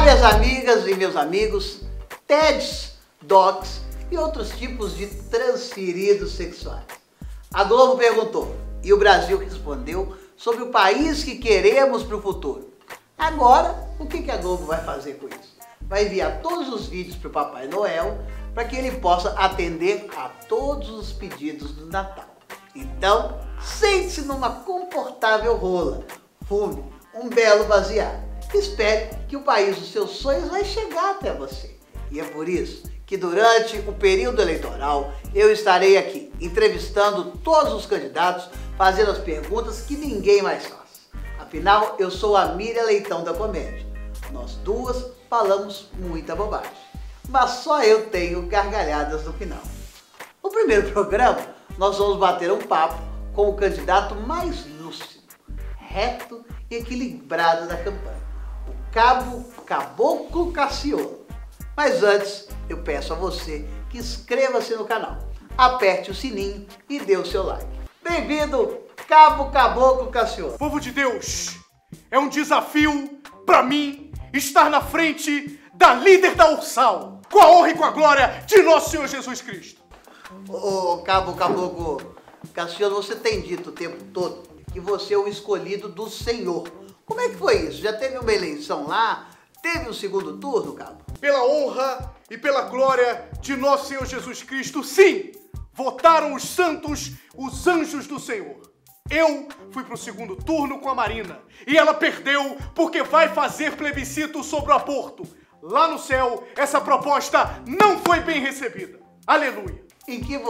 minhas amigas e meus amigos, TEDs, DOCs e outros tipos de transferidos sexuais. A Globo perguntou e o Brasil respondeu sobre o país que queremos para o futuro. Agora, o que a Globo vai fazer com isso? Vai enviar todos os vídeos para o Papai Noel para que ele possa atender a todos os pedidos do Natal. Então, sente-se numa confortável rola, fume um belo baseado. Espere que o país dos seus sonhos vai chegar até você. E é por isso que durante o período eleitoral eu estarei aqui entrevistando todos os candidatos, fazendo as perguntas que ninguém mais faz. Afinal, eu sou a Miriam Leitão da comédia. Nós duas falamos muita bobagem, mas só eu tenho gargalhadas no final. No primeiro programa, nós vamos bater um papo com o candidato mais lúcido, reto e equilibrado da campanha, o Cabo Caboclo Cassiolo. Mas antes, eu peço a você que inscreva-se no canal, aperte o sininho e dê o seu like. Bem-vindo, Cabo Caboclo Cassiolo. Povo de Deus, é um desafio para mim estar na frente da líder da Ursal, com a honra e com a glória de nosso Senhor Jesus Cristo. Ô, Cabo Caboclo Cassiolo, você tem dito o tempo todo que você é o escolhido do Senhor. Como é que foi isso? Já teve uma eleição lá? Teve um segundo turno, Cabo? Pela honra e pela glória de nosso Senhor Jesus Cristo, sim, votaram os santos, os anjos do Senhor. Eu fui pro segundo turno com a Marina e ela perdeu porque vai fazer plebiscito sobre o aborto. Lá no céu, essa proposta não foi bem recebida. Aleluia. Em que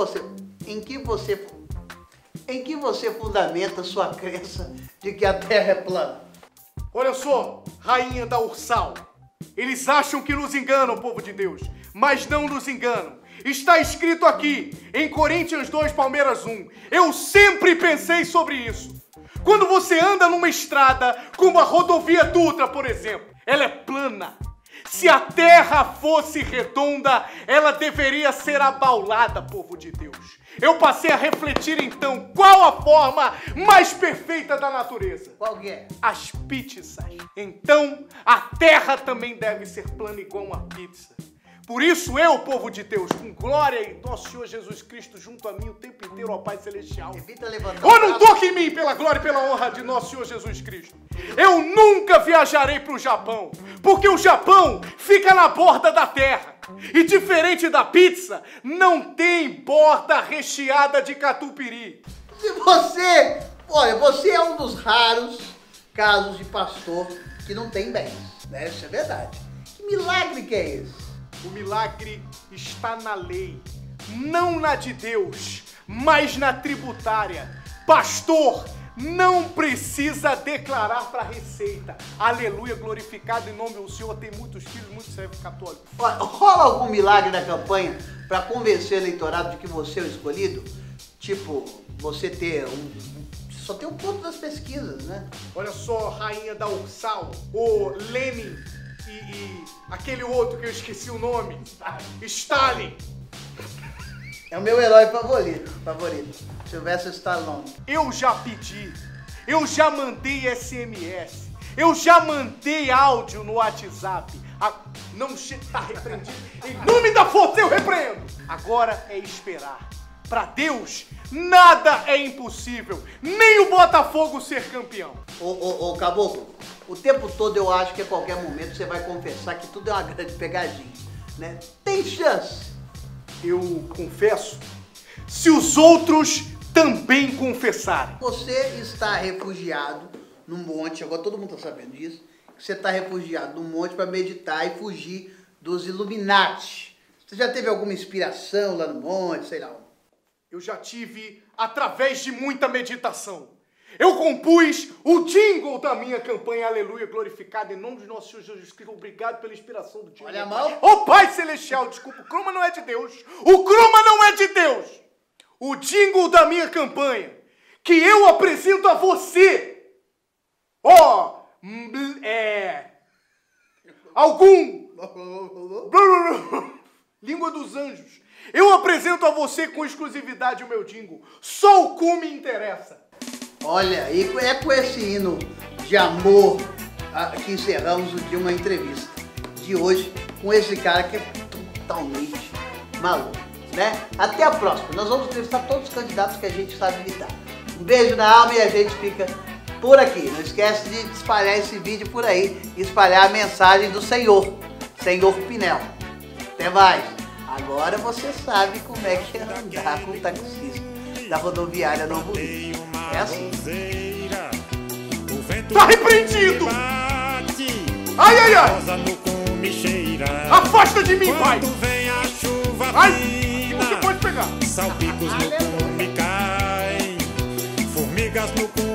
você fundamenta sua crença de que a Terra é plana? Olha só, rainha da Ursal. Eles acham que nos enganam, povo de Deus, mas não nos enganam. Está escrito aqui, em Coríntios 2, Palmeiras 1. Eu sempre pensei sobre isso. Quando você anda numa estrada, como a rodovia Dutra, por exemplo, ela é plana. Se a terra fosse redonda, ela deveria ser abaulada, povo de Deus. Eu passei a refletir então qual a forma mais perfeita da natureza. Qual que é? As pizzas. Então, a terra também deve ser plana igual uma pizza. Por isso eu, povo de Deus, com glória e nosso Senhor Jesus Cristo junto a mim o tempo inteiro, ó Pai Celestial. Evita levantar Oh, não toque em mim pela glória e pela honra de nosso Senhor Jesus Cristo. Eu nunca viajarei para o Japão, porque o Japão fica na borda da terra. E diferente da pizza, não tem borda recheada de catupiry. Se você é um dos raros casos de pastor que não tem bens, né? Isso é verdade. Que milagre que é esse? O milagre está na lei, não na de Deus, mas na tributária. Pastor não precisa declarar para a Receita. Aleluia, glorificado em nome do Senhor. Tem muitos filhos, muitos servos católicos. Rola algum milagre na campanha para convencer o eleitorado de que você é o escolhido? Tipo, você ter só tem um ponto das pesquisas, né? Olha só, rainha da Ursal, o Lenin e aquele outro que eu esqueci o nome, Stalin. É o meu herói favorito, Sylvester Stallone. Eu já pedi, eu já mandei SMS, eu já mandei áudio no WhatsApp. Não está repreendido. Em nome da força eu repreendo. Agora é esperar. Para Deus, nada é impossível. Nem o Botafogo ser campeão. Ô Caboclo, o tempo todo eu acho que a qualquer momento você vai confessar que tudo é uma grande pegadinha, né? Tem chance. Eu confesso, se os outros também confessarem. Você está refugiado num monte, agora todo mundo está sabendo disso, que você está refugiado num monte para meditar e fugir dos Illuminati. Você já teve alguma inspiração lá no monte, sei lá? Eu já tive através de muita meditação. Eu compus o jingle da minha campanha, aleluia, glorificado em nome de nosso Senhor Jesus Cristo. Obrigado pela inspiração do jingle. Olha a mão. Ô Pai Celestial, desculpa, o croma não é de Deus. O croma não é de Deus. O jingle da minha campanha, que eu apresento a você. Língua dos anjos. Eu apresento a você com exclusividade o meu jingle. Só o cu me interessa. Olha, e é com esse hino de amor que encerramos o dia uma entrevista. aqui hoje com esse cara que é totalmente maluco, né? Até a próxima. Nós vamos entrevistar todos os candidatos que a gente sabe imitar. Um beijo na alma e a gente fica por aqui. Não esquece de espalhar esse vídeo por aí e espalhar a mensagem do Senhor Pinel. Até mais. Agora você sabe como é que é andar com o taxista da rodoviária Novo Rio. É assim. Tá repreendido! Ai, ai, ai! Afasta de mim, pai! Ai! Você pode pegar! Salpicos no cume caem, formigas no cume